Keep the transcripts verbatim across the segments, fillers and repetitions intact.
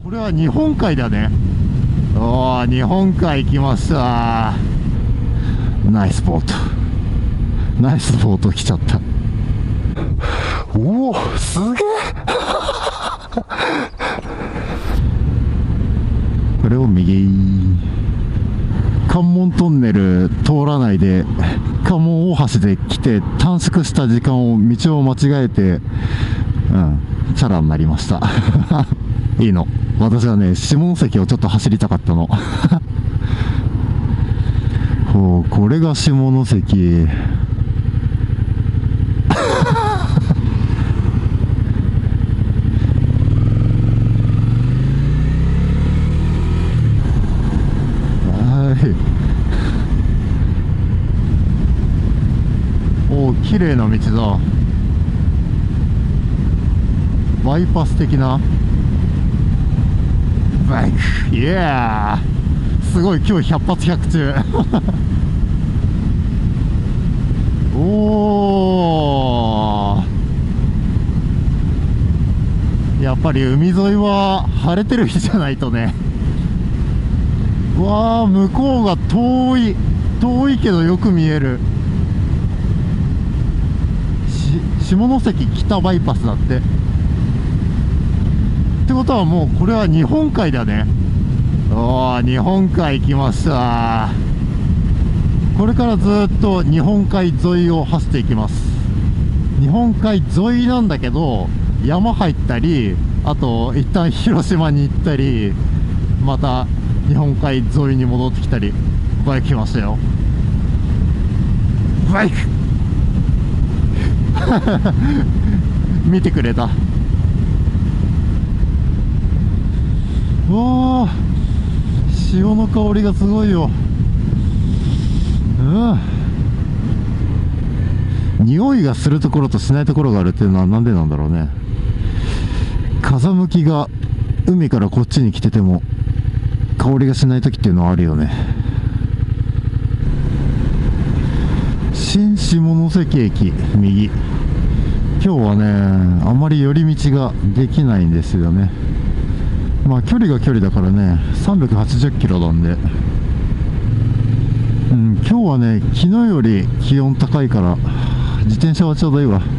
これは日本海だね。おー、日本海来ました。ナイスボート、ナイスボート来ちゃった。おお、すげえこれを右、関門トンネル通らないで関門大橋で来て短縮した時間を道を間違えて、うん、チャラになりましたいいの、私はね下関をちょっと走りたかったのほう、これが下関おー、綺麗な道だ。バイパス的なバイク、イエー、すごい、今日百発百中おー、やっぱり海沿いは晴れてる日じゃないとね。うわー、向こうが遠い遠いけどよく見える。し下関北バイパスだって。ってことはもうこれは日本海だね。おー、日本海来ました。これからずっと日本海沿いを走っていきます。日本海沿いなんだけど山入ったり、あと一旦広島に行ったり、また日本海沿いに戻ってきたり。バイク来ましたよ、バイク見てくれた。わあ、潮の香りがすごいよ。うん、匂いがするところとしないところがあるっていうのはなんでなんだろうね。風向きが海からこっちに来てても香りがしない時っていうのはあるよね。新下関駅右、今日はねあんまり寄り道ができないんですよね。まあ距離が距離だからねさんびゃくはちじゅっキロなんで、うん、今日はね昨日より気温高いから自転車はちょうどいいわ。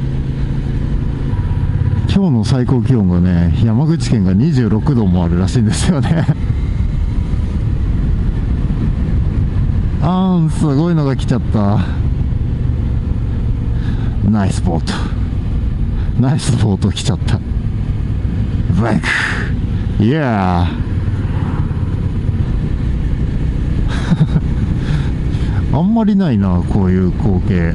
今日の最高気温がね山口県がにじゅうろくどもあるらしいんですよねあーん、すごいのが来ちゃった。ナイスボート、ナイスボート来ちゃった。バイク、イエーあんまりないなこういう光景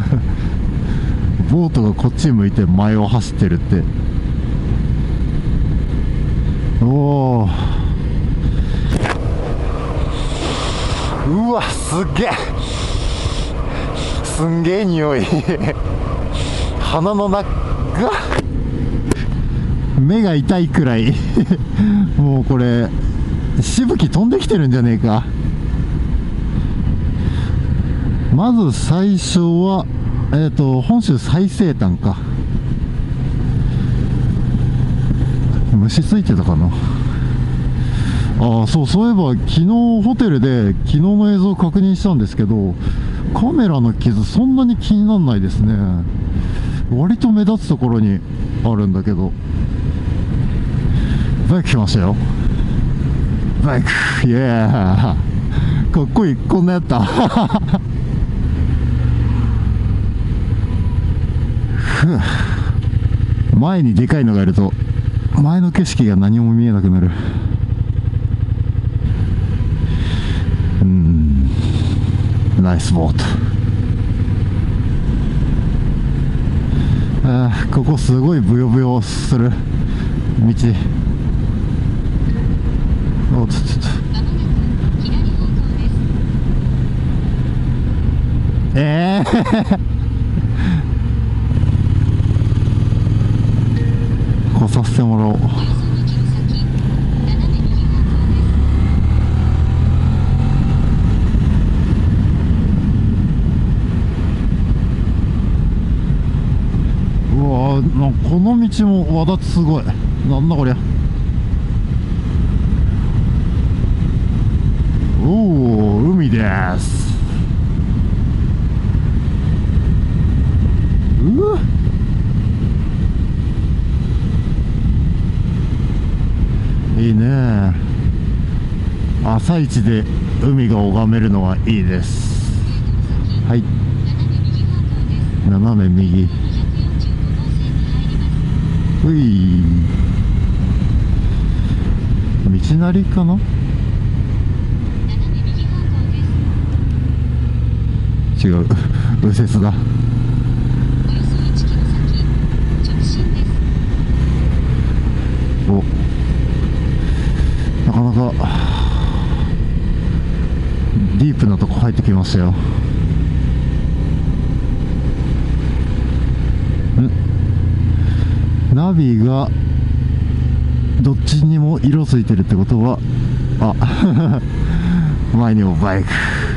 ボートがこっち向いて前を走ってるって。おー、うわ、すげえ、すんげえ匂い鼻の中が目が痛いくらいもうこれしぶき飛んできてるんじゃねえか。まず最初はえっと本州最西端か。虫ついてたかな。ああ、そう、そういえば昨日ホテルで昨日の映像を確認したんですけど、カメラの傷そんなに気にならないですね。割と目立つところにあるんだけど。バイク来ましたよ、バイク、イエー、かっこいい、こんなやった前にでかいのがいると前の景色が何も見えなくなる。うん、ナイスボート。あー、ここすごいブヨブヨする道。おっとっとっと、ええー来させてもらおう。うわー、なんかこの道もわだちすごい。なんだこりゃ。 です。うわ、いいね。朝一で海が拝めるのはいいです。はい、斜め右。うい、道なりかな。違う、右折だ。お、なかなかディープなとこ入ってきましたよ。ん、ナビがどっちにも色ついてるってことは、あ前にもバイク。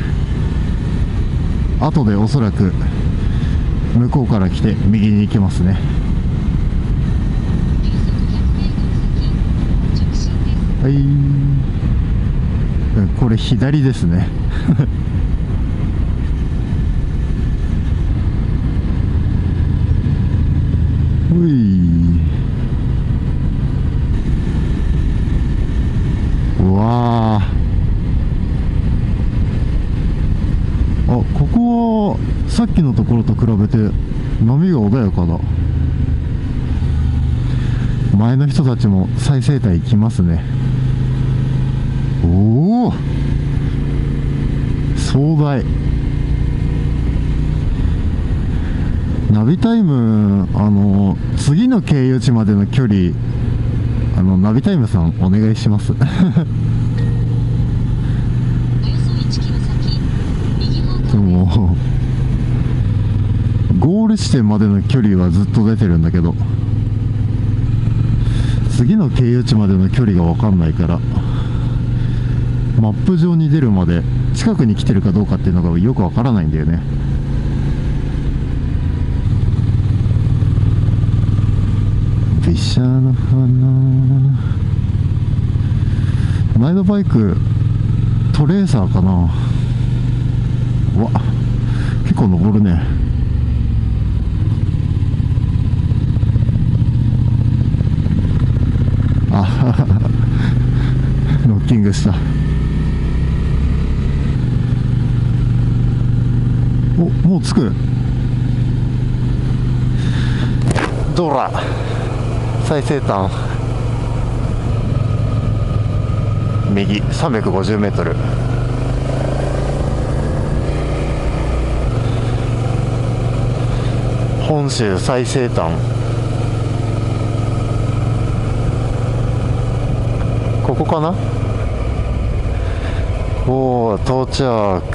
後でおそらく向こうから来て右に行けますね。はい、これ左ですねうい、うわー、あ、ここはさっきのところと比べて波が穏やかだ。前の人たちも最西端行きますね。おお、壮大。ナビタイム、あの次の経由地までの距離、あのナビタイムさんお願いしますでもゴール地点までの距離はずっと出てるんだけど、次の経由地までの距離が分かんないから、マップ上に出るまで近くに来てるかどうかっていうのがよく分からないんだよね。ビシャの花、前のバイクトレーサーかな。うわ、結構登るね。あノッキングした。お、もう着く。どら最西端右さんびゃくごじゅうメートル。本州最西端、ここかな。おお、到着。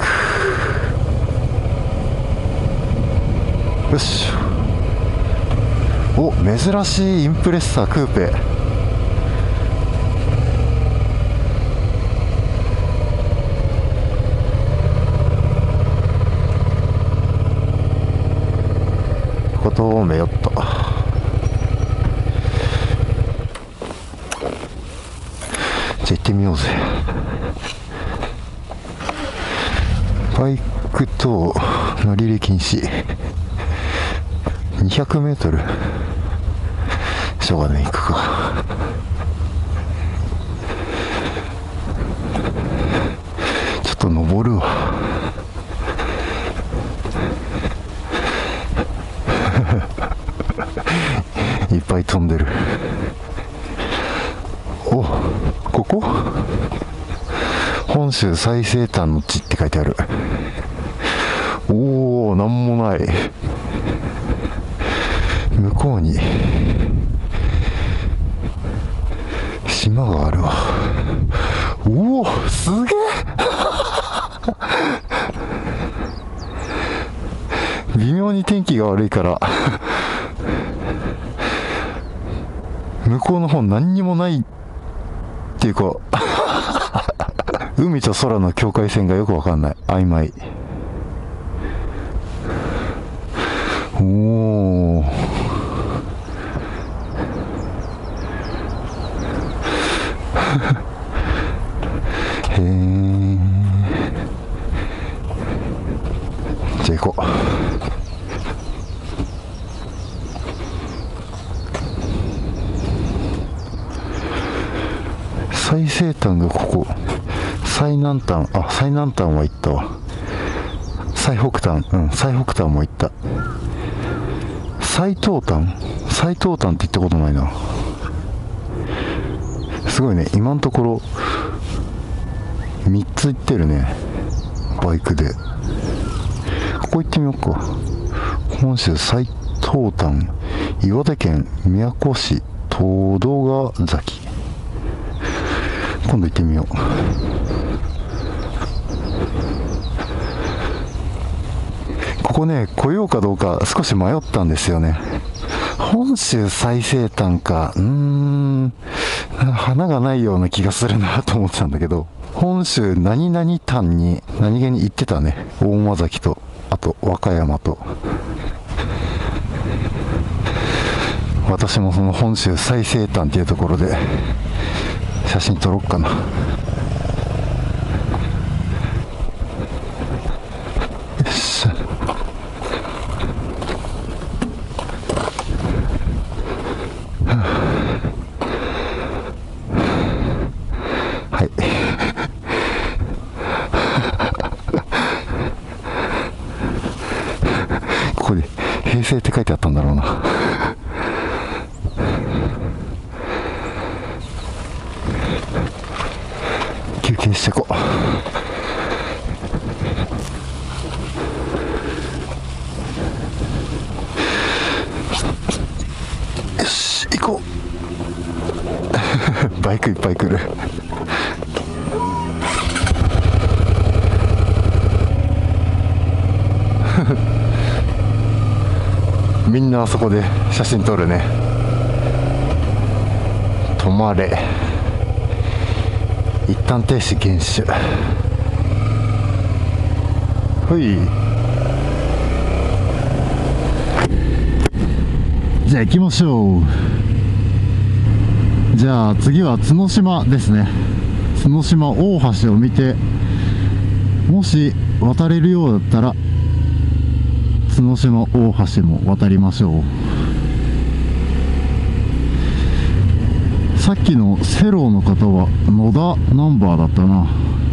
よし。お、珍しいインプレッサークーペ。ことめよっと。じゃあ行ってみようぜ。バイク等乗り入れ禁止。にひゃくメートル。しょうがない、行くか。ちょっと登るわいっぱい飛んでる。お、ここ本州最西端の地って書いてある。おお、なんもない。向こうに島があるわ。おお、すげえ微妙に天気が悪いから向こうの方何にもないっていうか海と空の境界線がよくわかんない、曖昧。おお、へえ。 じゃあ行こう。最西端がここ。最南端、あ、最南端は行ったわ。最北端、うん、最北端も行った。最東端、最東端って行ったことないな。すごいね、今のところみっつ行ってるね、バイクで。ここ行ってみようか。本州最東端、岩手県宮古市東戸ヶ崎。今度行ってみよう。ここね、来ようかどうか少し迷ったんですよね。本州最西端か、うーん、花がないような気がするなと思ってたんだけど、本州何々端に何気に行ってたね。大間崎と、あと和歌山と。私もその本州最西端っていうところで写真撮ろうかな。よっしゃ。はい。ここで平成って書いてあったんだろうな。休憩してこう。よし、行こう。バイクいっぱい来る。みんなあそこで写真撮るね。止まれ、一旦停止厳守。ほい。じゃあ行きましょう。じゃあ次は角島ですね。角島大橋を見て、もし渡れるようだったら角島大橋も渡りましょう。さっきのセローの方は野田ナンバーだったな。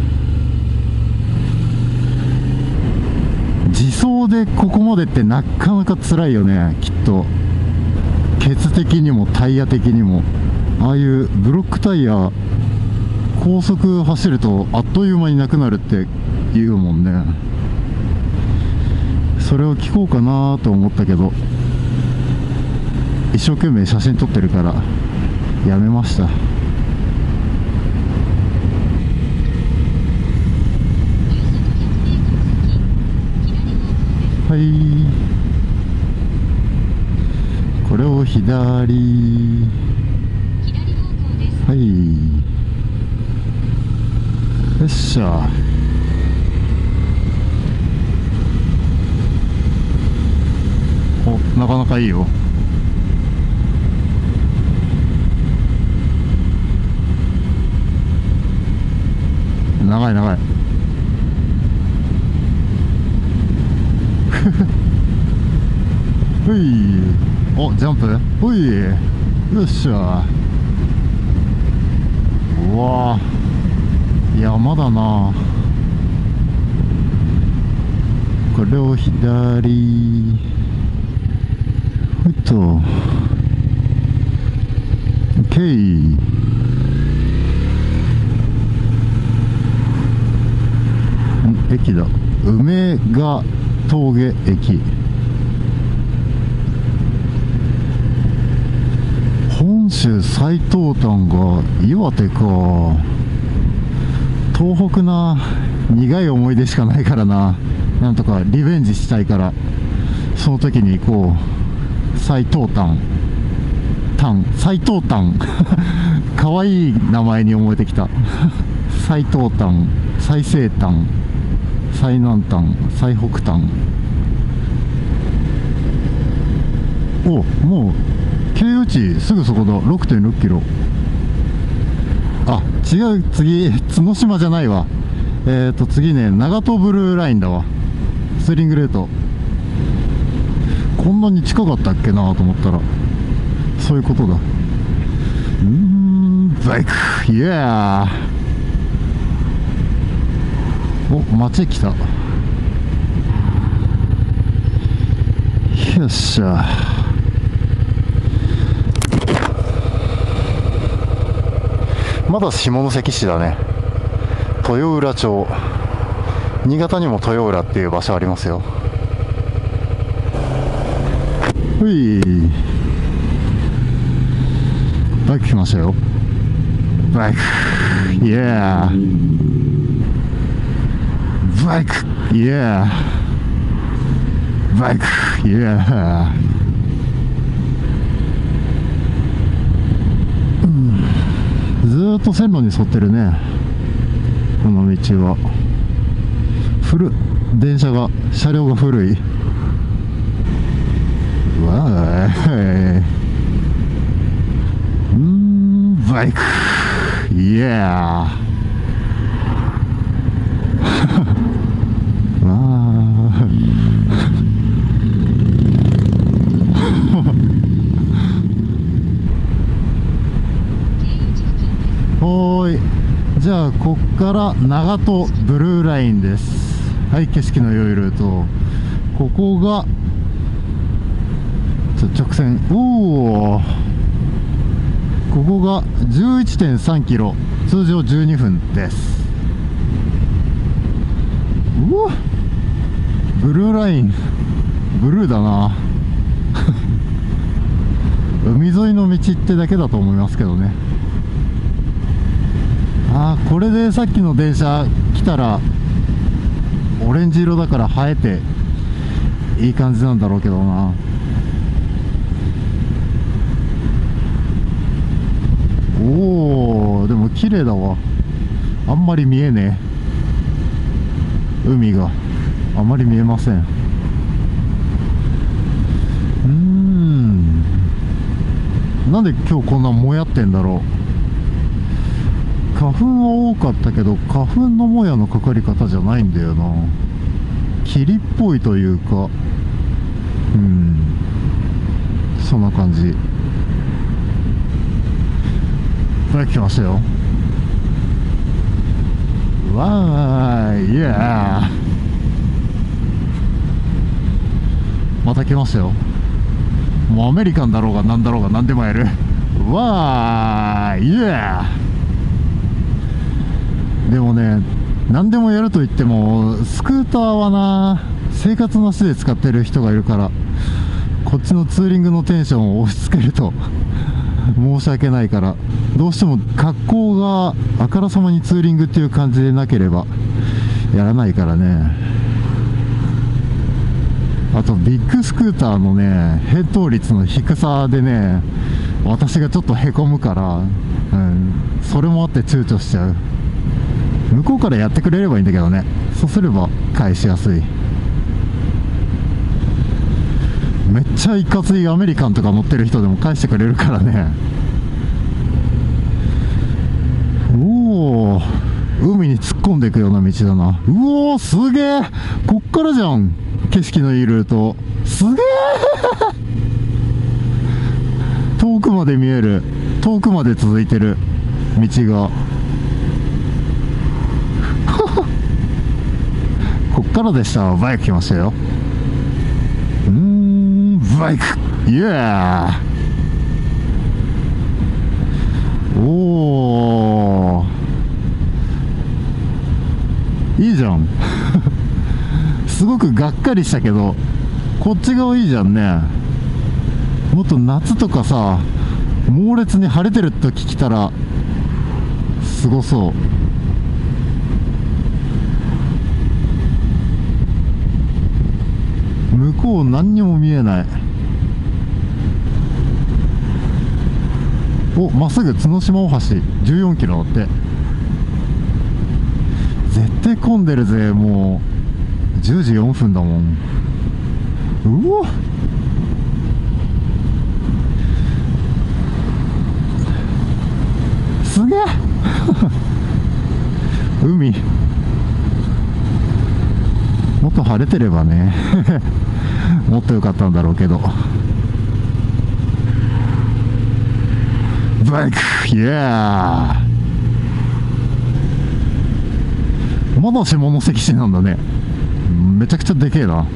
自走でここまでってなかなか辛いよね、きっと。ケツ的にもタイヤ的にも。ああいうブロックタイヤ、高速走るとあっという間になくなるって言うもんね。それを聞こうかなと思ったけど、一生懸命写真撮ってるからやめました。はい、これを左。はい、よっしゃ。お、なかなかいいよ。長い長い。ほい。お、ジャンプ。ほい。よっしゃ。うわー、山だな。これを左。ほいっと。オッケー。駅だ。梅ヶ峠駅。本州最東端が岩手か。東北な、苦い思い出しかないからな。なんとかリベンジしたいから、その時に行こう。最東端、端、最東端。かわいい名前に思えてきた。最東端、最西端、最南端、最北端。お、もう経由地すぐそこだ。 ろくてんろくキロ。あ、違う、次角島じゃないわ。えーと次ね、長門ブルーラインだわ。 ツーリングルートこんなに近かったっけなと思ったらそういうことだ。うーん、バイク、イエー。お、街来た。よっしゃ。まだ下関市だね。豊浦町。新潟にも豊浦っていう場所ありますよ。ほい。バイク来ましたよ。バイク、イエー。バイク、イエー。バイク、イエー。うん、ずーっと線路に沿ってるね。この道は古、電車が、車両が古い。わーい。うーん、バイク、イエー。わーほーい。じゃあこっから長門ブルーラインです。はい、景色の良いルート。ここがちょ直線。おお、ここが じゅういってんさんキロ、通常じゅうにふんです。うわ、ブルーライン、ブルーだな海沿いの道ってだけだと思いますけどね。あー、これでさっきの電車来たらオレンジ色だから映えていい感じなんだろうけどな。おお、でも綺麗だわ。あんまり見えねえ、海があまり見えません。うーん、なんで今日こんなもやってんだろう。花粉は多かったけど花粉のもやのかかり方じゃないんだよな。霧っぽいというか、うん、そんな感じ。これ来ましたよ。わーい、イエー。また来ましたよ。もうアメリカンだろうがなんだろうが何でもやる。わーい、イエー。でもね、何でもやると言ってもスクーターはな、生活の足で使ってる人がいるから、こっちのツーリングのテンションを押し付けると申し訳ないから、どうしても格好があからさまにツーリングっていう感じでなければやらないからね。あとビッグスクーターのね、返答率の低さでね、私がちょっとへこむから、うん、それもあって躊躇しちゃう。向こうからやってくれればいいんだけどね。そうすれば返しやすい。めっちゃいかついアメリカンとか乗ってる人でも返してくれるからね。おお、海に突っ込んでいくような道だな。うおー、すげえ、こっからじゃん、景色のいいルート。すげえ遠くまで見える、遠くまで続いてる道がこっからでした。バイク来ましたよ。うーん、バイク、イエー。おー、いいじゃんすごくがっかりしたけど、こっち側いいじゃんね。もっと夏とかさ、猛烈に晴れてる時来たらすごそう。向こう何にも見えない。お、まっすぐ角島大橋じゅうよんキロだって。絶対混んでるぜ。もうじゅうじよんふんだもん。うわ、すげえ海もっと晴れてればねもっと良かったんだろうけど。バイクイエーまだ下関市なんだね。めちゃくちゃでけえな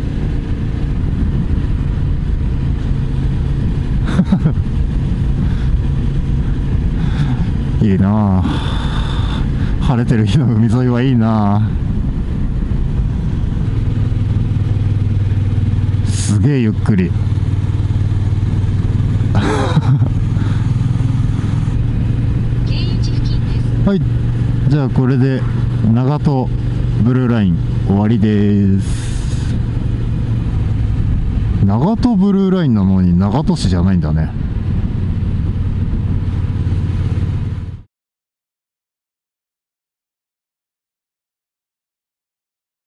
いいなあ、晴れてる日の海沿いはいいなあ。すげえゆっくりはい、じゃあこれで長門ブルーライン終わりです。長門ブルーラインなのに長門市じゃないんだね。